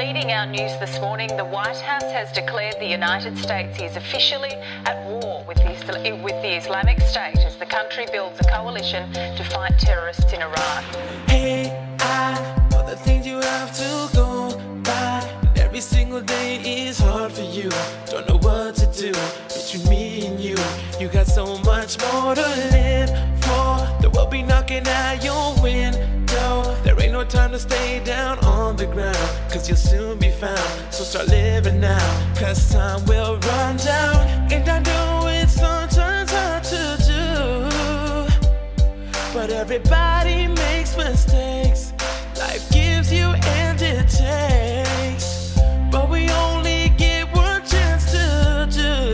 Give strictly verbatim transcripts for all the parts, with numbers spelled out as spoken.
Leading our news this morning, the White House has declared the United States is officially at war with the, with the Islamic State as the country builds a coalition to fight terrorists in Iraq. Hey, I know the things you have to go by, and every single day is hard for you. Don't know what to do between me and you. You got so much more to live for. The world be knocking at your window. There ain't no time to stay down on the ground, cause you'll soon be found. So start living now, cause time will run down. And I know it's sometimes hard to do, but everybody makes mistakes. Life gives you and it takes, but we only get one chance to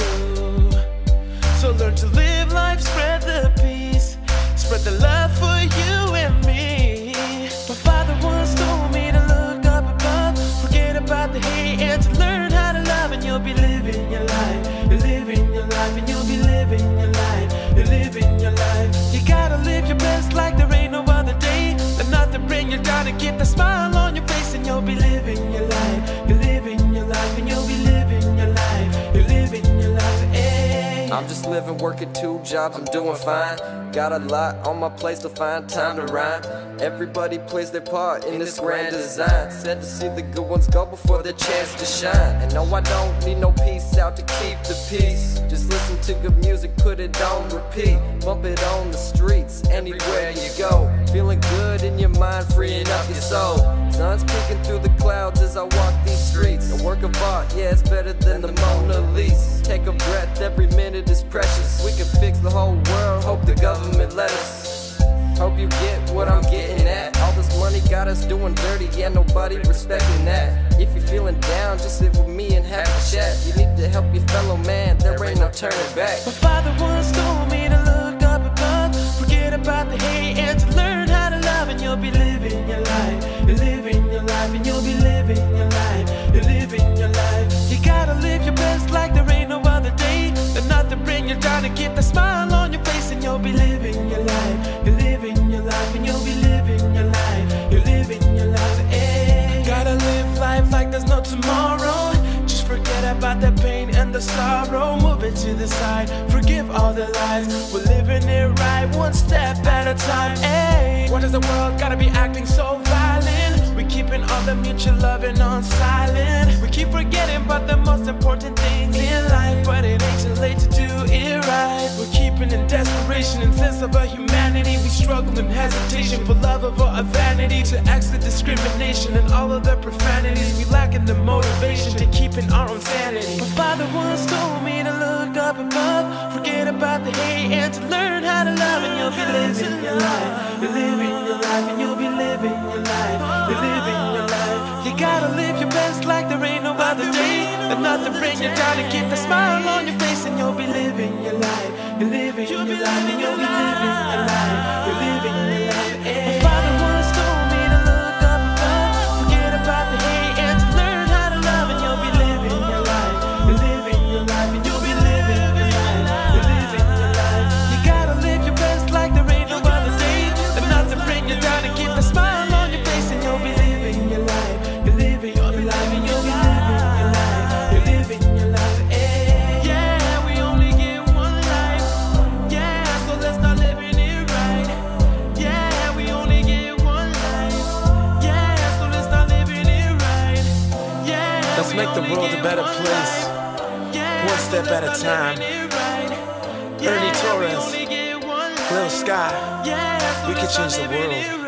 do. So learn to live life, spread the peace, spread the love for you and me. My father once told me to look up above, forget about the hate and to learn how to love. And you'll be living your life, you're living your life, and you'll be living your life, you're living your life. You gotta live your best like there ain't no other day. Let nothing bring you down and keep the smile on your face. And you'll be living your life, you're living your life, and you'll be living your life, you're living your life. Hey. I'm just living, working two jobs, I'm doing fine. Got a lot on my plate to find time to rhyme. Everybody plays their part in this grand design. Said to see the good ones go before their chance to shine. And no, I don't need no peace out to keep the peace. Just listen to good music, put it on repeat. Bump it on the streets, anywhere you go. Feeling good in your mind, freeing up your soul. Sun's peeking through the clouds as I walk these streets. A work of art, yeah, it's better than the Mona Lisa. Take a breath, every minute is precious. We can fix the whole world, hope the government let us. Hope you get what I'm getting at. All this money got us doing dirty, yeah, nobody respecting that. If you're feeling down, just sit with me and have a chat. You need to help your fellow man, there ain't no turning back. My father once told me to look up above, forget about the hate and to learn how to love. And you'll be living your life, you're living your life, and you'll be living your life, you're living your life. You gotta live your best like there ain't no other day. Let nothing bring you down and keep the smile on your face. And you'll be living your life, you're living your life, and you'll be living your life, you're living your life. Hey. Gotta live life like there's no tomorrow. Just forget about the pain and the sorrow. Move it to the side, forgive all the lies. We're living it right, one step at a time. Hey. Why does the world gotta be acting so violent? We keeping all the mutual loving on silent. We keep forgetting about the most important things in life, but it ain't too late to do it right. We're keeping in desperation and sense of our humanity. We struggle in hesitation for love over our vanity, to acts of discrimination and all of the profanities. We lacking the motivation to keeping our own sanity. My father once told me to look up above, forget about the hate and to learn how to love. And you'll be living your life, you're living your life, and you'll be living your life, you're living your life. You gotta live your best like there ain't no other day. Let nothing bring you down and keep the smile on your face. And you'll be living your life, you're living your life, and you'll be living your life, you're living your life. My father once told me to look up above, forget about the hate and to learn how to love. And you'll be living your life, you're living your life, and you'll be living your life, you're living your life. You gotta live your best like there ain't no other day. Let nothing bring you down and keep the smile on your face. And you'll be living your life, you're living your life, and you'll be living your life, you're living your life. Hey. Yeah, we only get one life. Yeah, so let's start living it right. Yeah, we only get one life. Yeah, so let's start living it right. Yeah, let's make the world a better place, one step at a time. Ernesto Torres, Lil Sky, we can change the world.